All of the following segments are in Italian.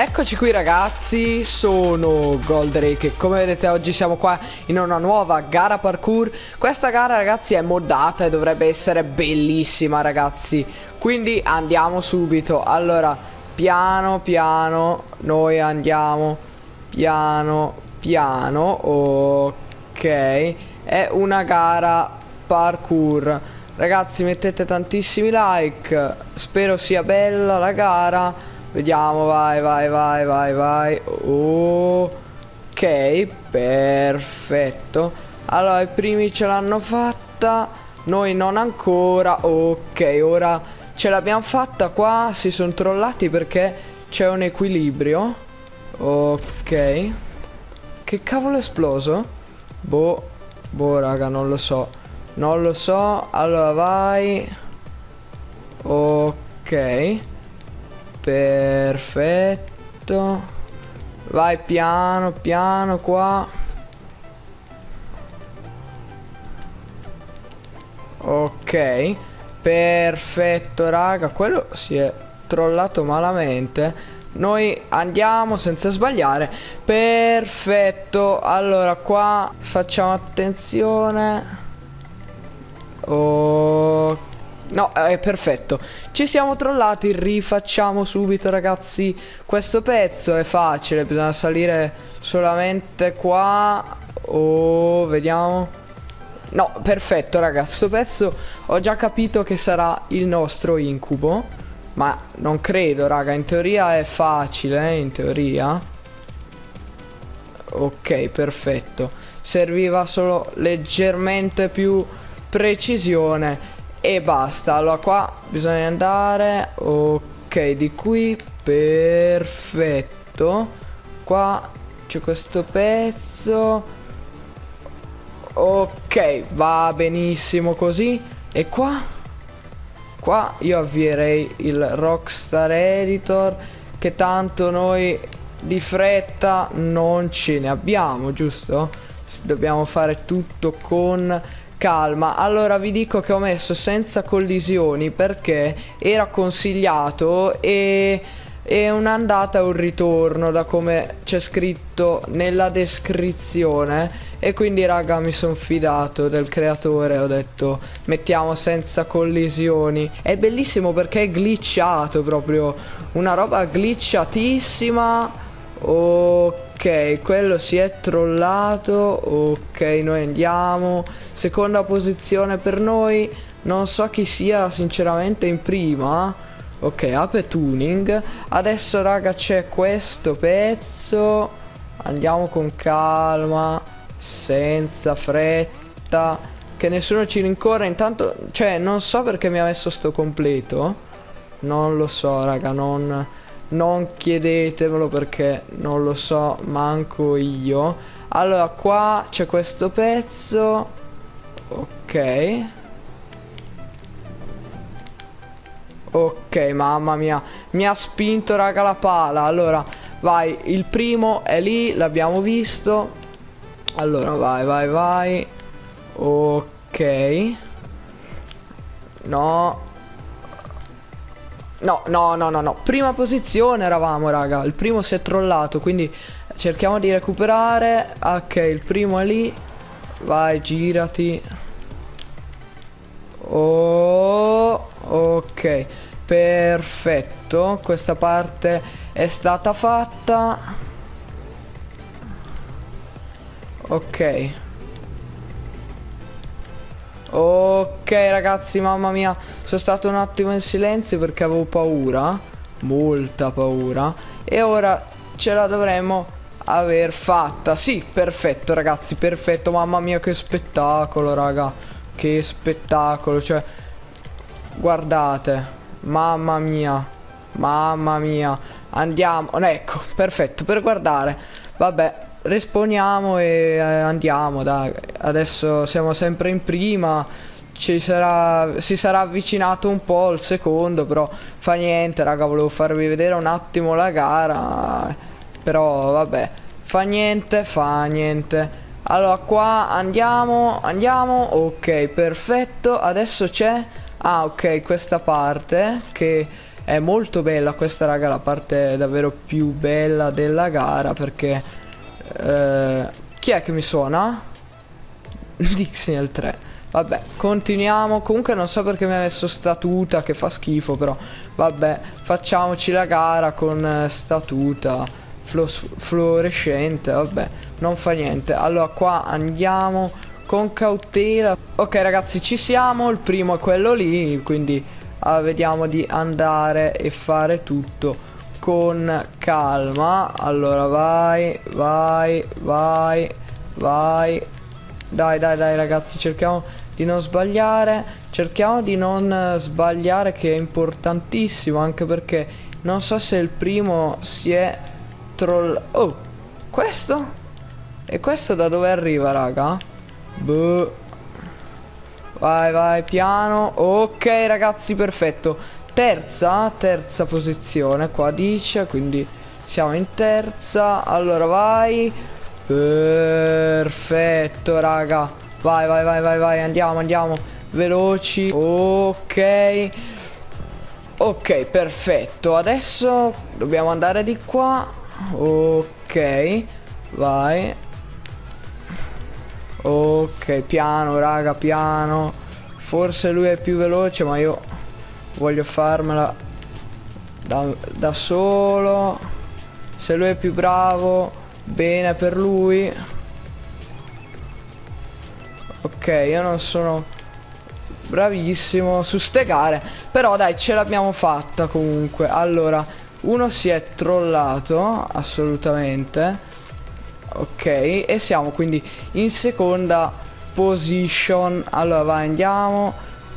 Eccoci qui ragazzi, sono Goldrake e come vedete oggi siamo qua in una nuova gara parkour. Questa gara ragazzi è moddata e dovrebbe essere bellissima ragazzi, quindi andiamo subito. Allora, piano piano, noi andiamo piano piano, ok. È una gara parkour. Ragazzi mettete tantissimi like, spero sia bella la gara. Vediamo, vai, vai, vai, vai, vai. Ok, perfetto. Allora, i primi ce l'hanno fatta, noi non ancora. Ok, ora ce l'abbiamo fatta qua. Si sono trollati perché c'è un equilibrio. Ok. Che cavolo è esploso? Boh, raga, non lo so. Non lo so. Allora, vai. Ok. Perfetto. Vai piano piano qua. Ok. Perfetto raga. Quello si è trollato malamente. Noi andiamo senza sbagliare. Perfetto. Allora qua facciamo attenzione. Ok. No, è perfetto. Ci siamo trollati, rifacciamo subito ragazzi. Questo pezzo è facile, bisogna salire solamente qua. Oh, vediamo. No, perfetto raga, sto pezzo ho già capito che sarà il nostro incubo. Ma non credo raga, in teoria è facile, in teoria. Ok, perfetto. Serviva solo leggermente più precisione e basta. Allora qua bisogna andare. Ok, di qui. Perfetto. Qua c'è questo pezzo. Ok, va benissimo così. E qua? Qua io avvierei il Rockstar Editor, che tanto noi di fretta non ce ne abbiamo, giusto? Dobbiamo fare tutto con calma. Allora vi dico che ho messo senza collisioni perché era consigliato e è un'andata e un ritorno da come c'è scritto nella descrizione, e quindi raga mi sono fidato del creatore, ho detto mettiamo senza collisioni. È bellissimo perché è glitchato, proprio una roba glitchatissima. Ok, quello si è trollato. Ok, noi andiamo. Seconda posizione per noi. Non so chi sia sinceramente in prima. Ok, ape tuning. Adesso raga c'è questo pezzo. Andiamo con calma, senza fretta, che nessuno ci rincorra. Intanto, cioè, non so perché mi ha messo sto completo. Non lo so raga, non chiedetemelo perché non lo so manco io. Allora qua c'è questo pezzo. Ok. Ok, mamma mia, mi ha spinto raga la pala. Allora vai, il primo è lì, l'abbiamo visto. Allora vai, vai, vai. Ok. No. No, no, no, no, no. Prima posizione eravamo, raga. Il primo si è trollato, quindi cerchiamo di recuperare. Ok, il primo è lì. Vai, girati. Oh, ok. Perfetto. Questa parte è stata fatta. Ok. Ok ragazzi, mamma mia, sono stato un attimo in silenzio perché avevo paura, molta paura. E ora ce la dovremmo aver fatta. Sì, perfetto ragazzi, perfetto. Mamma mia che spettacolo raga, che spettacolo. Cioè, guardate, mamma mia, mamma mia. Andiamo, ecco, perfetto, per guardare. Vabbè, responiamo e andiamo, dai. Adesso siamo sempre in prima. Si sarà avvicinato un po' il secondo, però fa niente raga, volevo farvi vedere un attimo la gara. Però vabbè, fa niente, fa niente. Allora qua andiamo, andiamo. Ok, perfetto. Adesso c'è, ah ok, questa parte che è molto bella questa, raga, la parte davvero più bella della gara, perché chi è che mi suona? Dixie nel 3. Vabbè, continuiamo. Comunque non so perché mi ha messo statuta, che fa schifo, però vabbè, facciamoci la gara con statuta fluorescente. Vabbè, non fa niente. Allora qua andiamo con cautela. Ok ragazzi, ci siamo. Il primo è quello lì, quindi vediamo di andare e fare tutto con calma. Allora vai, vai, vai, vai. Dai ragazzi, cerchiamo di non sbagliare. Cerchiamo di non sbagliare, che è importantissimo, anche perché non so se il primo si è Oh, questo? E questo da dove arriva, raga? Boh. Vai, vai, piano. Ok ragazzi, perfetto. Terza posizione qua dice, quindi siamo in terza. Allora vai. Perfetto raga. Vai, vai, vai, vai, vai. Andiamo veloci. Ok. Ok, perfetto. Adesso dobbiamo andare di qua. Ok. Vai. Ok, piano raga, piano. Forse lui è più veloce, ma io voglio farmela da solo. Se lui è più bravo, bene per lui. Ok, io non sono bravissimo su ste gare, però dai, ce l'abbiamo fatta comunque. Allora, uno si è trollato assolutamente. Ok, e siamo quindi in seconda position. Allora vai, andiamo.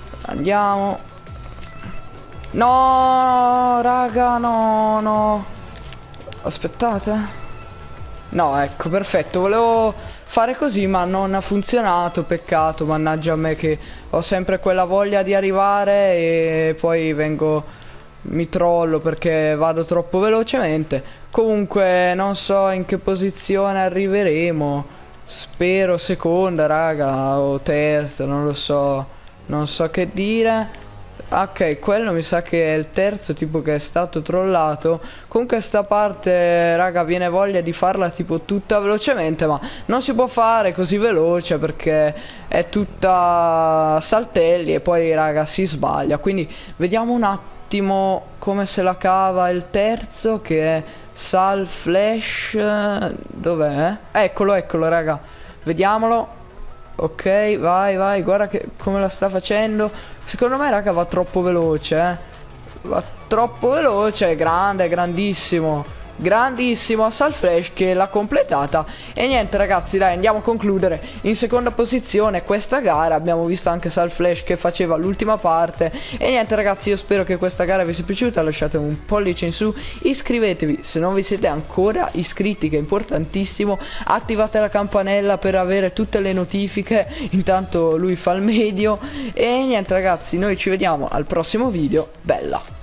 No raga, no. Aspettate. No, ecco, perfetto. Volevo fare così, ma non ha funzionato. Peccato, mannaggia a me, che ho sempre quella voglia di arrivare e poi mi trollo perché vado troppo velocemente. Comunque non so in che posizione arriveremo. Spero seconda, raga, o terza, non lo so. Non so che dire. Ok, quello mi sa che è il terzo tipo che è stato trollato. Comunque sta parte, raga, viene voglia di farla tipo tutta velocemente, ma non si può fare così veloce perché è tutta saltelli e poi, raga, si sbaglia. Quindi vediamo un attimo come se la cava il terzo, che è Sal Flash. Dov'è? Eccolo, raga. Vediamolo. Ok, vai, guarda come la sta facendo. Secondo me, raga, va troppo veloce, va troppo veloce. Grande, grandissimo Sal Flash che l'ha completata. E niente ragazzi, dai, andiamo a concludere in seconda posizione questa gara. Abbiamo visto anche Sal Flash che faceva l'ultima parte. E niente ragazzi, io spero che questa gara vi sia piaciuta. Lasciate un pollice in su, iscrivetevi se non vi siete ancora iscritti, che è importantissimo. Attivate la campanella per avere tutte le notifiche. Intanto lui fa il medio. E niente ragazzi, noi ci vediamo al prossimo video. Bella.